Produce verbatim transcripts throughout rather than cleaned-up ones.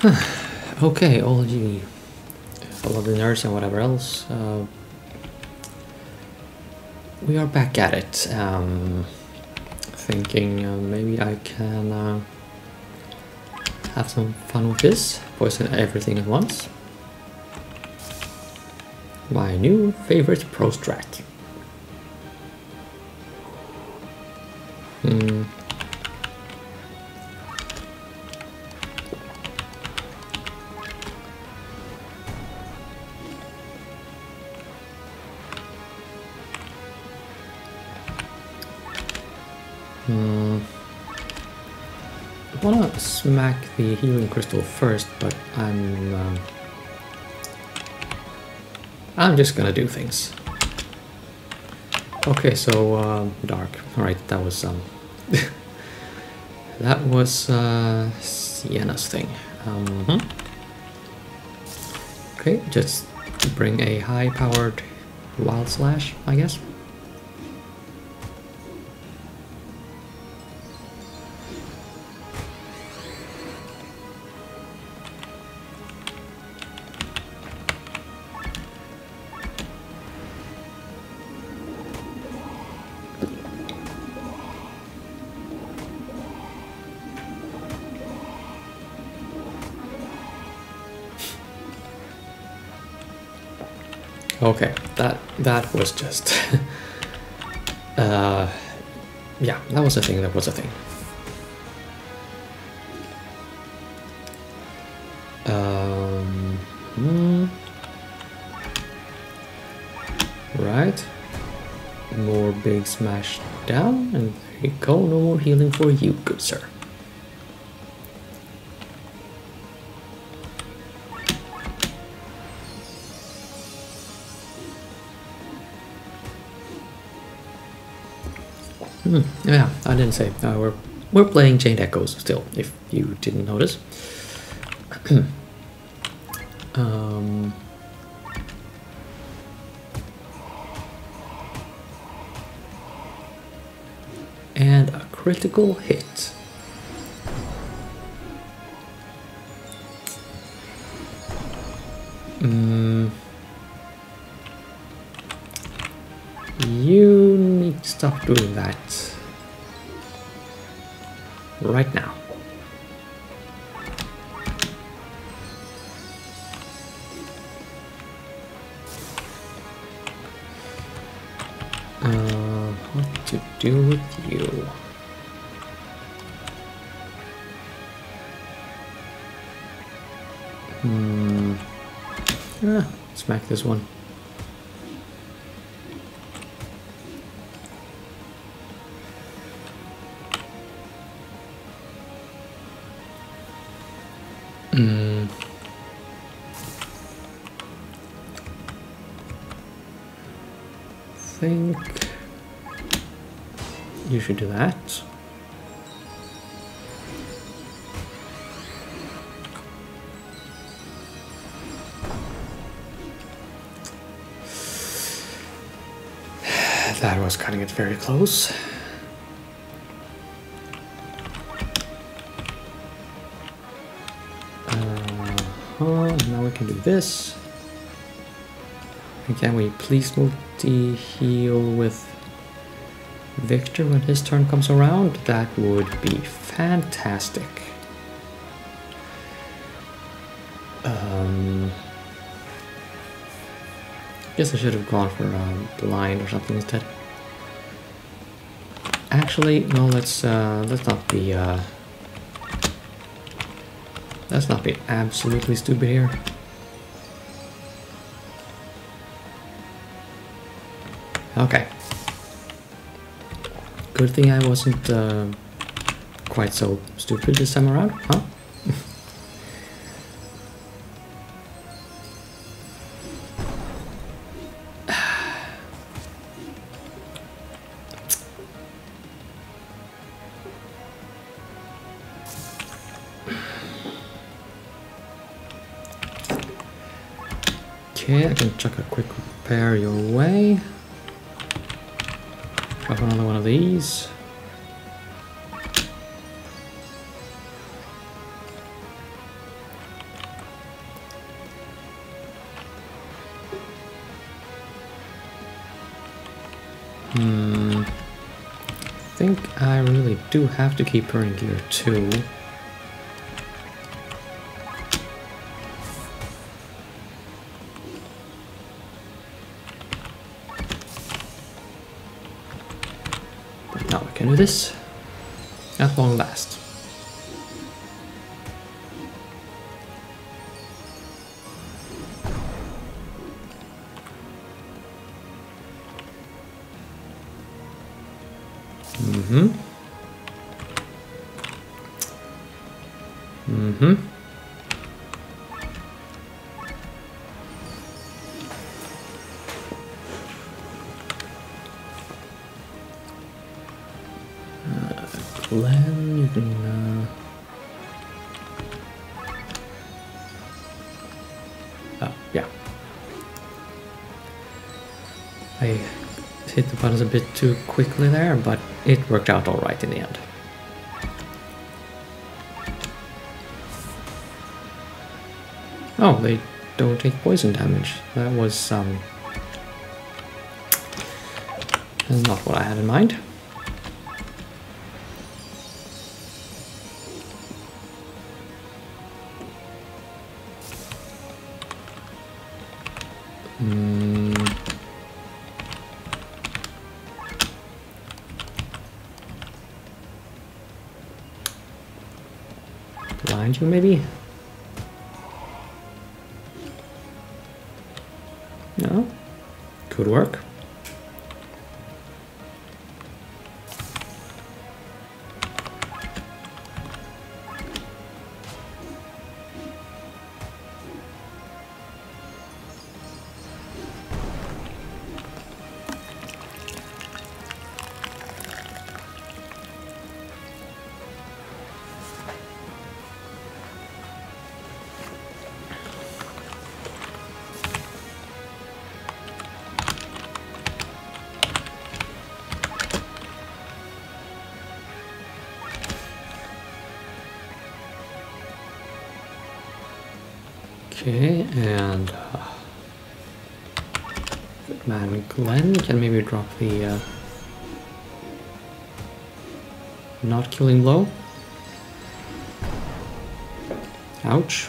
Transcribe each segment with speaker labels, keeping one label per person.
Speaker 1: Okay, all you, all of the nerds and whatever else, uh, we are back at it. Um, thinking uh, maybe I can uh, have some fun with this, poison everything at once. My new favorite pro strat. Hmm. Hmm. I wanna smack the healing crystal first, but I'm um, I'm just gonna do things. Okay, so um, dark. All right, that was um, that was uh, Sienna's thing. Um, hmm. Okay, just bring a high-powered wild slash, I guess. Okay, that that was just uh yeah, that was a thing, that was a thing. Um hmm. Right. More big smash down, and there you go, no more healing for you, good sir. Hmm, yeah, I didn't say. Uh, we're we're playing Chained Echoes still, if you didn't notice. um, and a critical hit. Mm, you need to stop doing that right now. Uh, what to do with you? Hmm. Ah, smack this one. Hmm. Think you should do that. That was cutting it very close. Uh-huh, now we can do this. And can we please multi-heal with Victor when his turn comes around? That would be fantastic. Um, guess I should have gone for um, blind or something instead. Actually, no. Let's uh, let's not be uh, let's not be absolutely stupid here. Okay. Good thing I wasn't uh, quite so stupid this time around, huh? Okay, I can chuck a quick repair your way. Drop another one of these. Hmm. I think I really do have to keep her in gear two. But now I can do this at long last. Mm-hmm. Mm-hmm. Uh, Glenn, you can, uh... Oh, yeah. I hit the buttons a bit too quickly there, but it worked out alright in the end. Oh, they don't take poison damage. That was, um... not what I had in mind. Mm. Blind you, maybe? No? Could work. Okay, and uh, good man Glenn can maybe drop the uh, not killing blow. Ouch.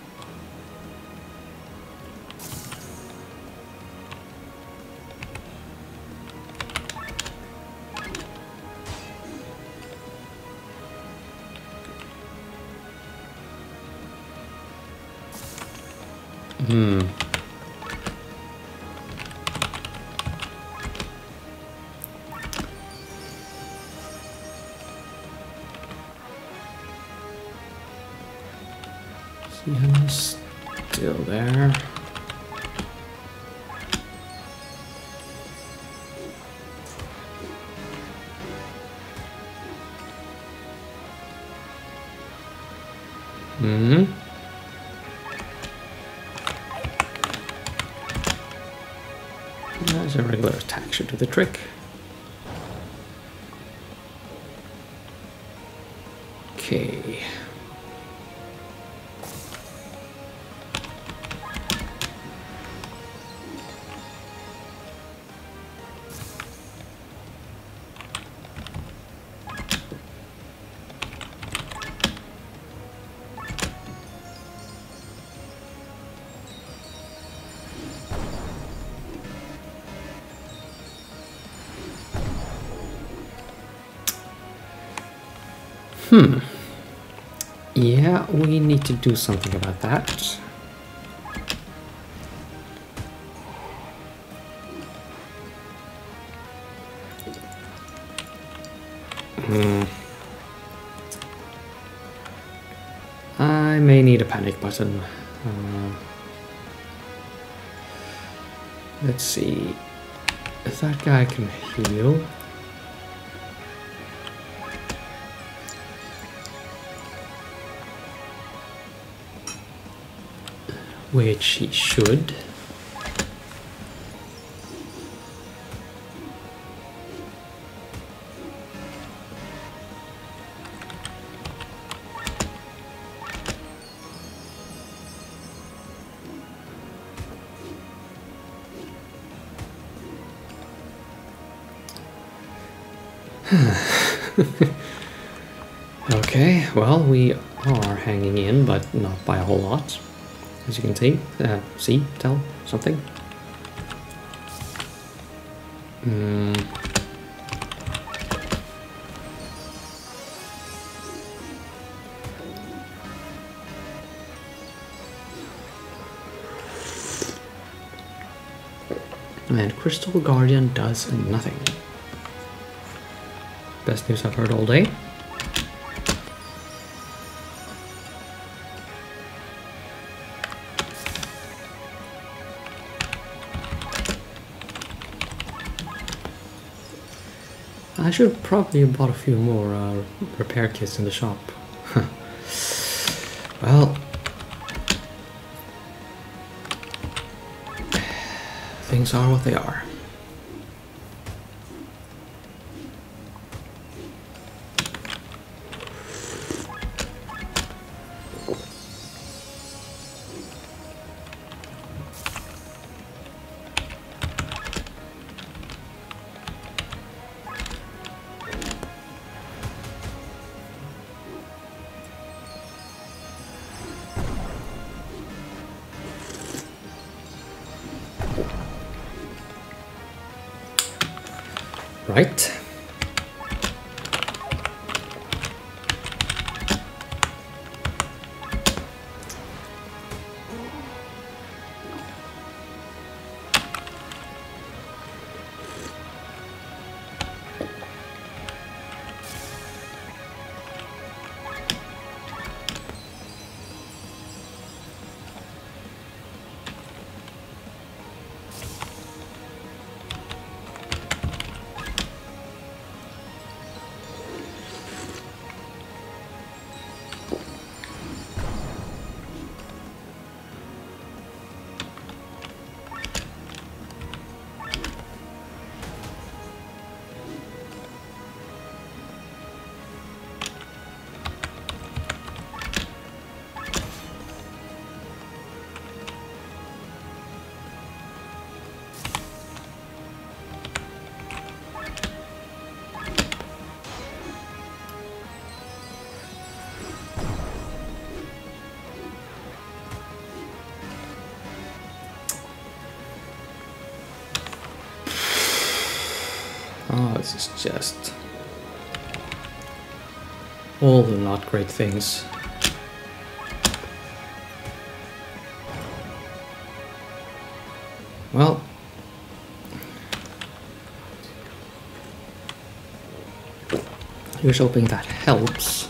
Speaker 1: Hmm. See him still there. Hmm. There's a regular attack should do the trick. Okay. Hmm. Yeah, we need to do something about that. Hmm. I may need a panic button. Uh, let's see. If that guy can heal. Which he should. Okay, well, we are hanging in, but not by a whole lot. As you can see, uh, see, tell, something. Mm. And Crystal Guardian does nothing. Best news I've heard all day. I should probably have bought a few more uh, repair kits in the shop. Well, things are what they are. Right. Oh, this is just all the not great things. Well, here's hoping that helps.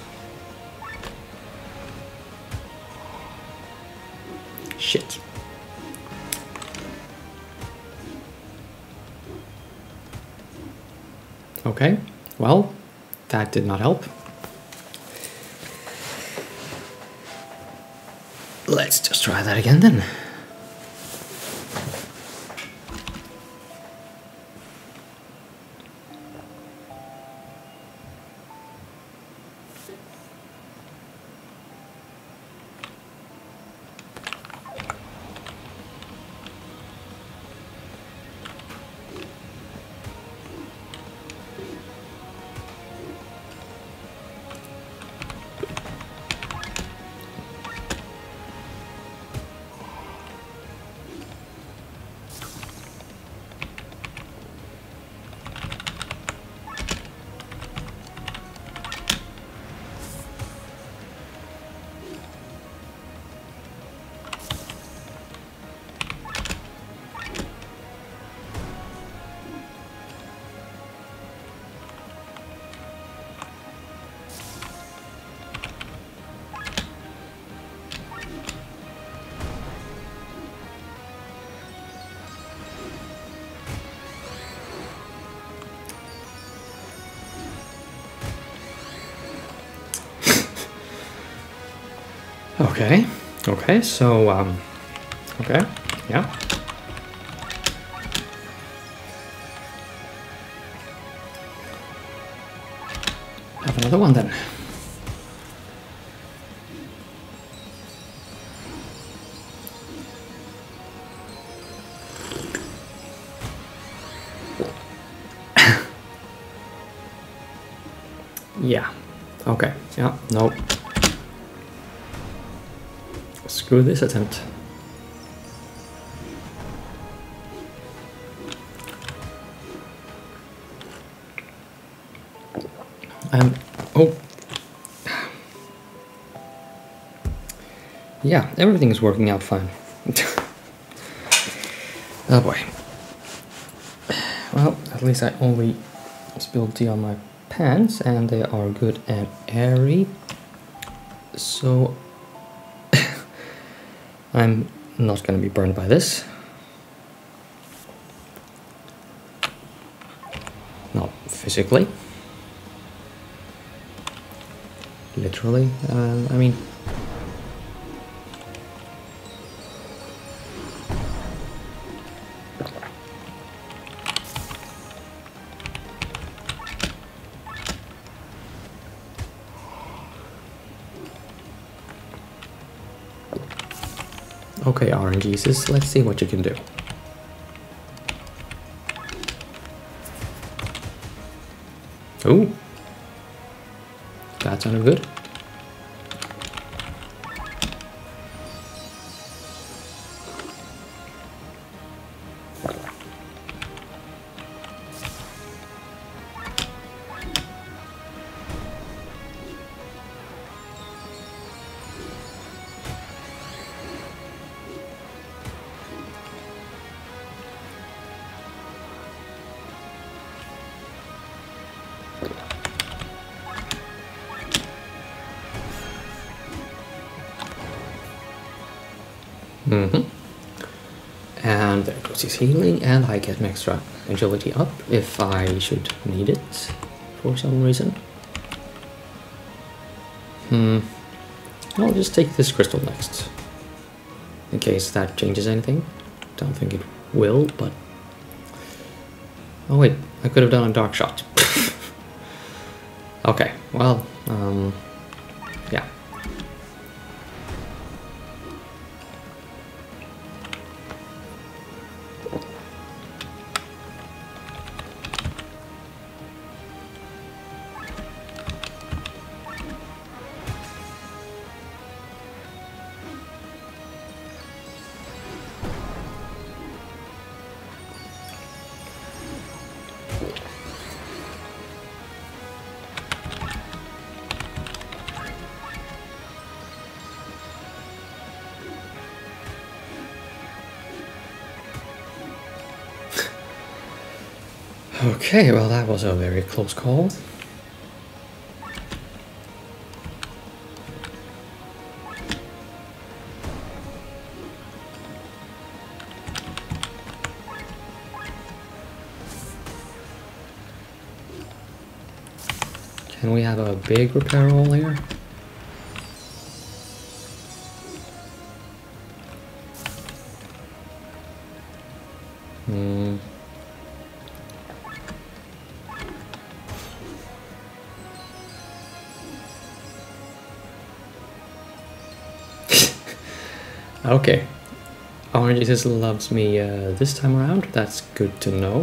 Speaker 1: Shit. Okay, well, that did not help. Let's just try that again then. Okay, okay, so, um, okay, yeah. Have another one then. Yeah. Okay. Yeah. No. Screw this attempt. Um. Oh. Yeah. Everything is working out fine. Oh boy. Well, at least I only spilled tea on my pants, and they are good and airy. So I'm not gonna be burned by this. Not physically. Literally. Uh, I mean... Okay, R N G's, let's see what you can do. Ooh. That sounded good. Mm-hmm. And there goes his healing, and I get an extra agility up if I should need it for some reason. Hmm. I'll just take this crystal next, in case that changes anything. Don't think it will, but... Oh wait, I could have done a dark shot. Okay, well, um... yeah. Okay, well that was a very close call. Can we have a big repair roll here? Hmm. Okay. R N G just loves me uh, this time around. That's good to know.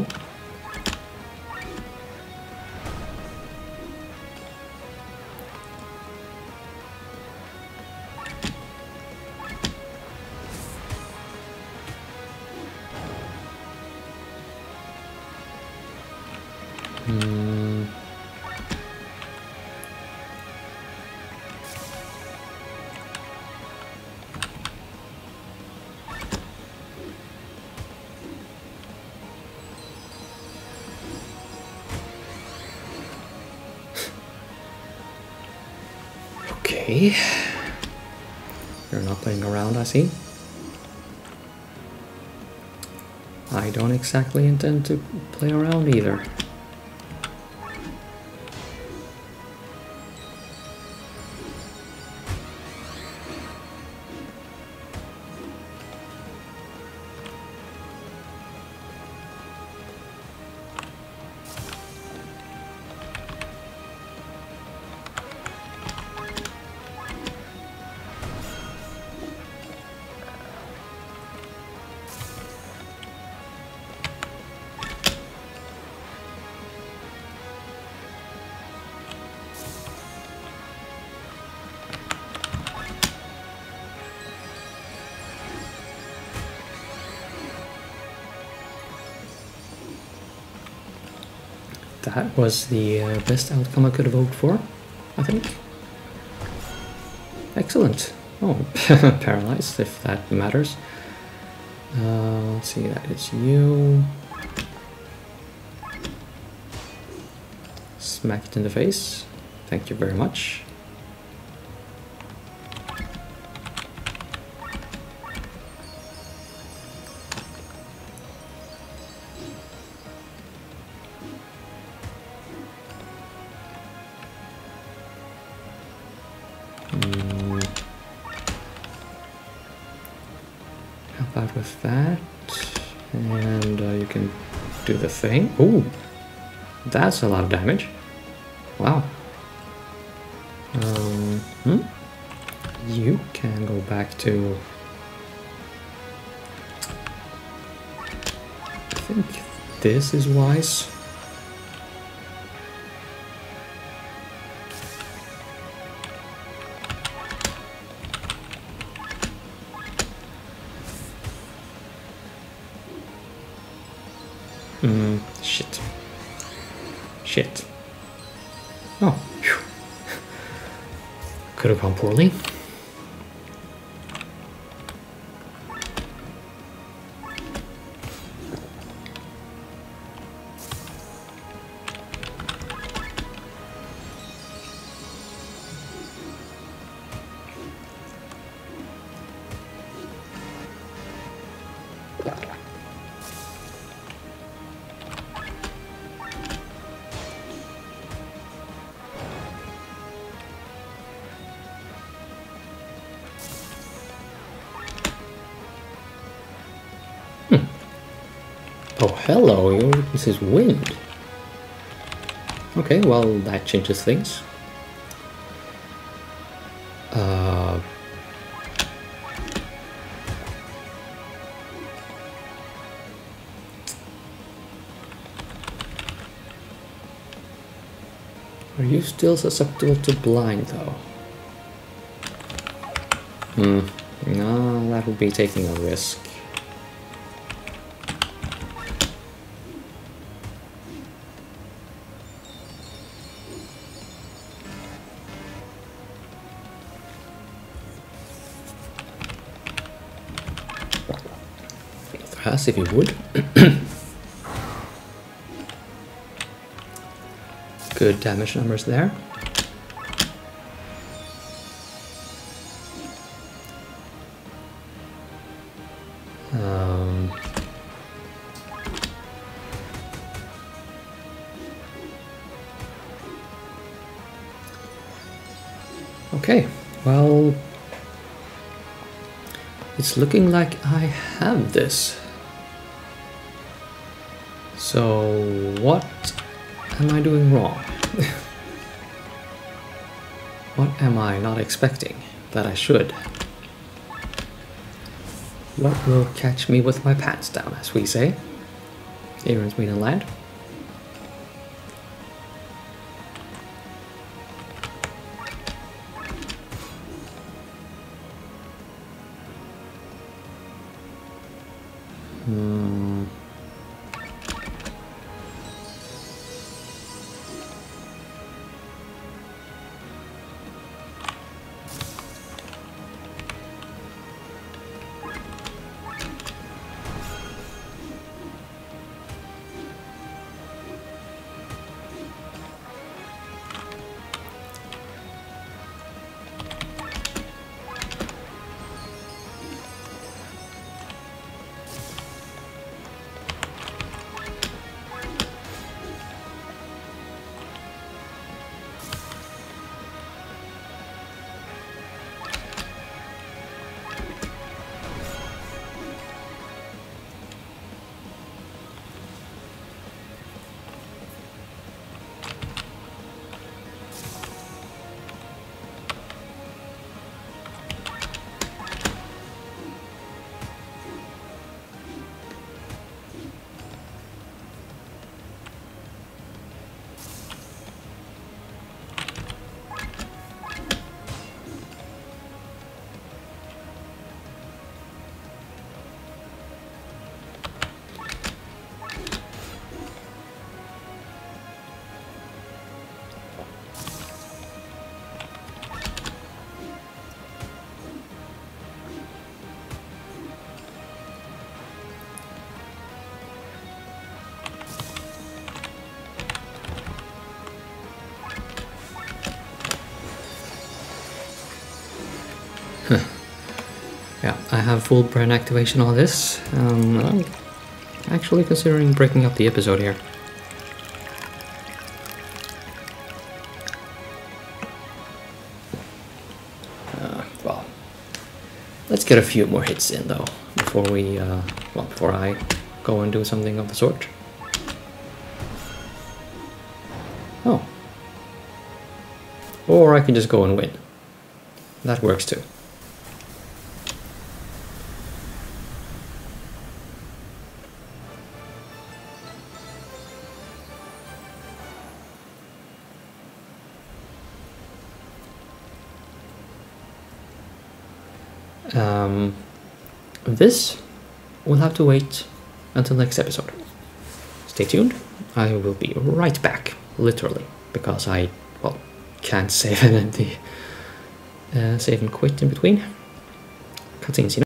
Speaker 1: Hmm. Okay. You're not playing around, I see. I don't exactly intend to play around either. That was the uh, best outcome I could have hoped for, I think. Excellent. Oh, paralyzed, if that matters. Uh, let's see, that is you. Smacked in the face. Thank you very much. Out with that, and uh, you can do the thing. Ooh, that's a lot of damage. Wow. Um, hmm? You can go back to. I think this is wise. Mm, shit. Shit. Oh, phew. Could have gone poorly. Oh, hello, your weakness is wind. Okay, well, that changes things. Uh, are you still susceptible to blind, though? Hmm, no, that would be taking a risk. As if you would. Good damage numbers there. Um, okay, well, it's looking like I have this. So, what am I doing wrong? What am I not expecting that I should? What will catch me with my pants down, as we say, here in Sweden land? Hmm. yeah, I have full brain activation on this. Um, I'm actually considering breaking up the episode here. Uh, well, let's get a few more hits in though before we, uh, well, before I go and do something of the sort. Oh. Or I can just go and win. That works too. Um, this will have to wait until next episode. Stay tuned. I will be right back, literally, because I, well, can't save and empty, uh, save and quit in between. Cutscenes, you know.